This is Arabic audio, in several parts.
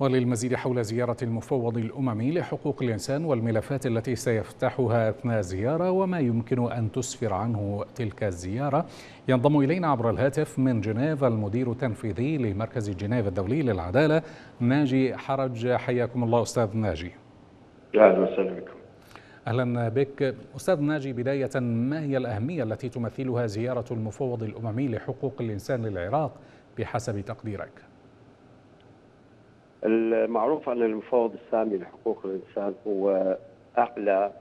وللمزيد حول زيارة المفوض الأممي لحقوق الإنسان والملفات التي سيفتحها أثناء الزيارة وما يمكن أن تسفر عنه تلك الزيارة، ينضم إلينا عبر الهاتف من جنيف المدير التنفيذي لمركز جنيف الدولي للعدالة ناجي حرج. حياكم الله أستاذ ناجي. أهلا وسهلا بكم. أهلا بك أستاذ ناجي. بداية، ما هي الأهمية التي تمثلها زيارة المفوض الأممي لحقوق الإنسان للعراق بحسب تقديرك؟ المعروف أن المفوض السامي لحقوق الإنسان هو أعلى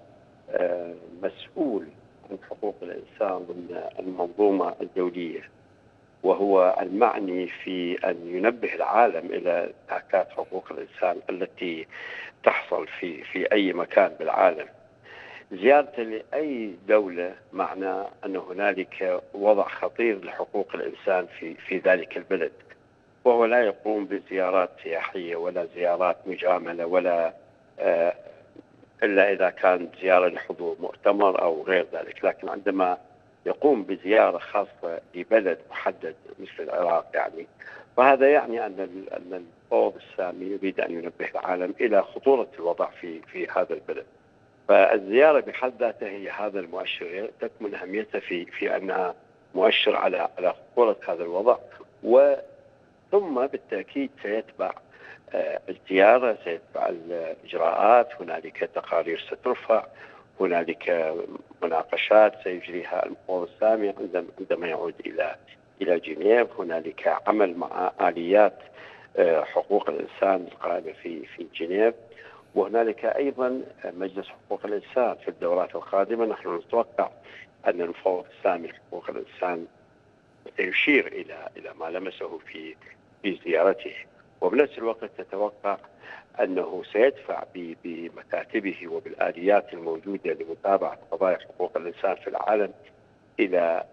مسؤول عن حقوق الإنسان ضمن المنظومة الدولية، وهو المعني في أن ينبه العالم إلى انتهاكات حقوق الإنسان التي تحصل في أي مكان بالعالم. زيارته لأي دولة معناه أن هنالك وضع خطير لحقوق الإنسان في ذلك البلد، وهو لا يقوم بزيارات سياحية ولا زيارات مجاملة ولا إلا إذا كان زيارة لحضور مؤتمر أو غير ذلك، لكن عندما يقوم بزيارة خاصة لبلد محدد مثل العراق فهذا يعني أن المفوض السامي يريد أن ينبه العالم إلى خطورة الوضع في هذا البلد. فالزيارة بحد ذاتها هي هذا المؤشر، تكمن أهميتها في أنها مؤشر على خطورة هذا الوضع، ثم بالتأكيد سيتبع الزيارة، سيتبع الإجراءات، هنالك تقارير سترفع، هنالك مناقشات سيجريها المفوض السامي عندما يعود إلى جنيف، هنالك عمل مع آليات حقوق الإنسان القائمة في جنيف، وهنالك أيضا مجلس حقوق الإنسان في الدورات القادمة. نحن نتوقع أن المفوض السامي لحقوق الإنسان سيشير إلى ما لمسه في زيارته، وبنفس الوقت نتوقع أنه سيدفع بمكاتبه وبالآليات الموجودة لمتابعة قضايا حقوق الإنسان في العالم إلى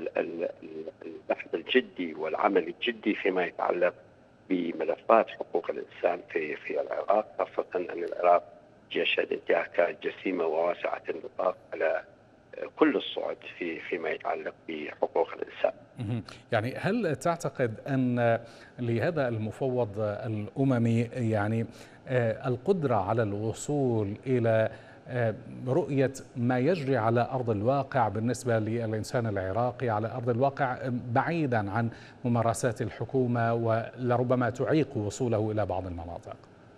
البحث الجدي والعمل الجدي فيما يتعلق بملفات حقوق الإنسان في العراق، خاصة أن العراق يشهد انتهاكات جسيمة وواسعة النطاق على كل الصعد فيما يتعلق بحقوق الإنسان. يعني هل تعتقد أن لهذا المفوض الأممي القدرة على الوصول إلى رؤية ما يجري على أرض الواقع بالنسبة للإنسان العراقي على أرض الواقع بعيدا عن ممارسات الحكومة ولربما تعيق وصوله إلى بعض المناطق؟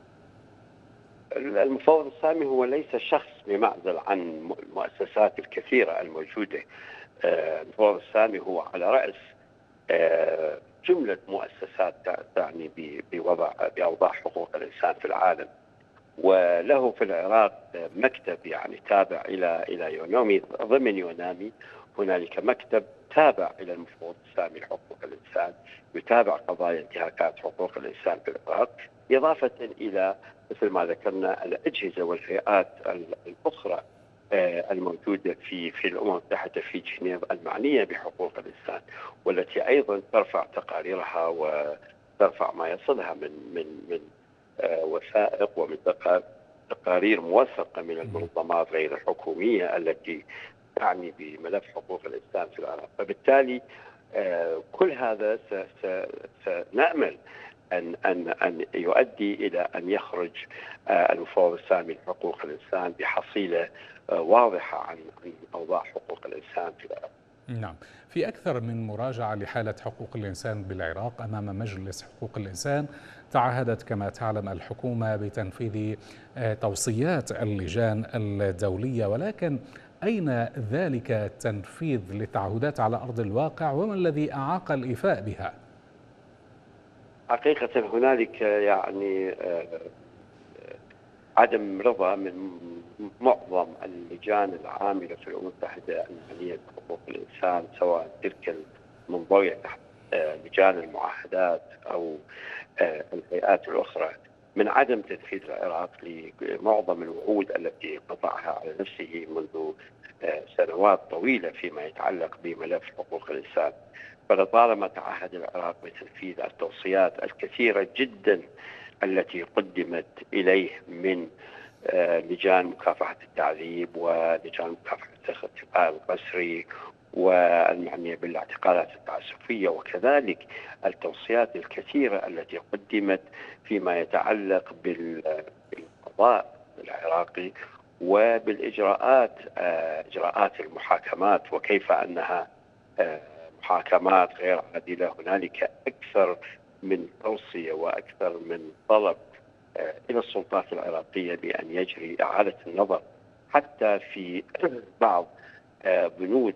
المفوض السامي هو ليس شخص بمعزل عن المؤسسات الكثيرة الموجودة. المفوض السامي هو على رأس جملة مؤسسات تعني بأوضاع حقوق الإنسان في العالم، وله في العراق مكتب تابع إلى يونامي. ضمن يونامي هنالك مكتب تابع إلى المفوض السامي لحقوق الإنسان يتابع قضايا انتهاكات حقوق الإنسان في العراق، إضافة إلى مثل ما ذكرنا الأجهزة والهيئات الأخرى الموجودة في الأمم المتحدة في جنيف المعنية بحقوق الإنسان، والتي أيضا ترفع تقاريرها وترفع ما يصلها من وثائق ومن تقارير موثقة من المنظمات غير الحكومية التي تعني بملف حقوق الإنسان في العراق. فبالتالي كل هذا سنأمل أن يؤدي إلى أن يخرج المفوض السامي لحقوق الإنسان بحصيلة واضحة عن أوضاع حقوق الإنسان في العراق. نعم، في أكثر من مراجعة لحالة حقوق الإنسان بالعراق أمام مجلس حقوق الإنسان تعهدت كما تعلم الحكومة بتنفيذ توصيات اللجان الدولية، ولكن أين ذلك التنفيذ للتعهدات على أرض الواقع وما الذي أعاق الإيفاء بها؟ حقيقة هنالك عدم رضا من معظم اللجان العاملة في الأمم المتحدة المعنية بحقوق الإنسان، سواء تلك المنضوية تحت لجان المعاهدات أو الهيئات الأخرى، من عدم تنفيذ العراق لمعظم الوعود التي قطعها على نفسه منذ سنوات طويلة فيما يتعلق بملف حقوق الإنسان. فلطالما تعهد العراق بتنفيذ التوصيات الكثيرة جدا التي قدمت إليه من لجان مكافحة التعذيب ولجان مكافحة الاختفاء القسري والمعنية بالاعتقالات التعسفية، وكذلك التوصيات الكثيرة التي قدمت فيما يتعلق بالقضاء العراقي وبالإجراءات، إجراءات المحاكمات، وكيف أنها محاكمات غير عادلة. هنالك أكثر من توصية وأكثر من طلب إلى السلطات العراقية بأن يجري إعادة النظر حتى في بعض بنود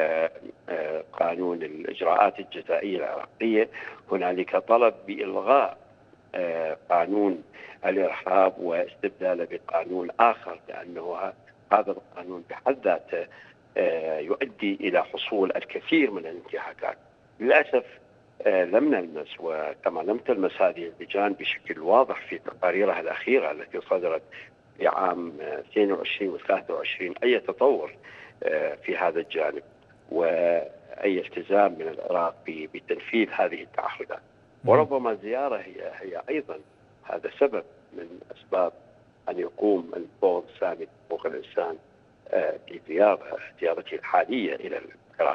قانون الإجراءات الجزائية العراقية. هنالك طلب بإلغاء قانون الإرهاب واستبداله بقانون آخر، لأنه هذا القانون بحد ذاته يؤدي إلى حصول الكثير من الانتهاكات. للأسف لم نلمس، وكما لم تلمس هذه اللجان بشكل واضح في تقاريرها الأخيرة التي صدرت في عام 22 و 23 أي تطور في هذا الجانب وأي التزام من العراق بتنفيذ هذه التعهدات. وربما الزيارة هي أيضا هذا سبب من أسباب أن يقوم المفوض السامي لحقوق الإنسان بزيارته الحالية إلى العراق.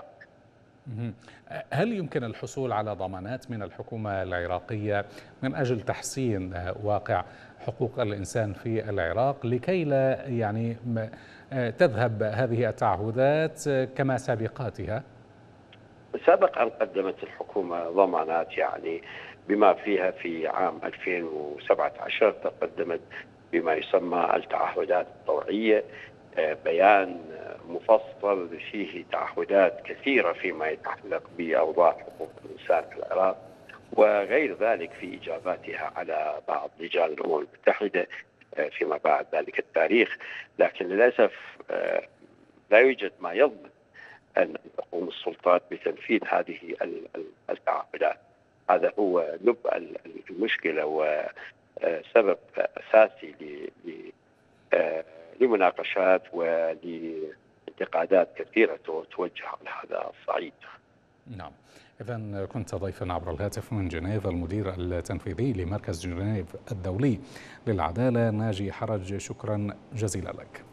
هل يمكن الحصول على ضمانات من الحكومة العراقية من أجل تحسين واقع حقوق الإنسان في العراق لكي لا يعني تذهب هذه التعهدات كما سابقاتها؟ سابقا قدمت الحكومة ضمانات، يعني بما فيها في عام 2017 تقدمت بما يسمى التعهدات الطوعية، بيان مفصل فيه تعهدات كثيرة فيما يتعلق بأوضاع حقوق الإنسان في العراق، وغير ذلك في إجاباتها على بعض لجان الأمم المتحدة فيما بعد ذلك التاريخ. لكن للأسف لا يوجد ما يضمن أن تقوم السلطات بتنفيذ هذه التعهدات. هذا هو لب المشكلة وسبب أساسي لمناقشات ولانتقادات كثيرة توجه على هذا الصعيد. نعم، إذن كنت ضيفا عبر الهاتف من جنيف المدير التنفيذي لمركز جنيف الدولي للعدالة ناجي حرج، شكرا جزيلا لك.